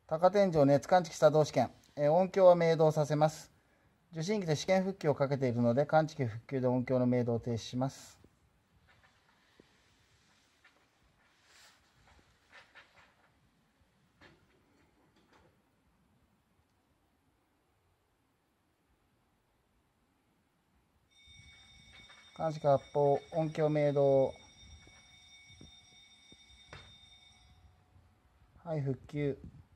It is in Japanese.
高天井熱感知器作動試験。音響は明動させます。受信機で試験復旧をかけているので、感知器復旧で音響の明動を停止します。感知器発砲、音響明動。はい、復旧。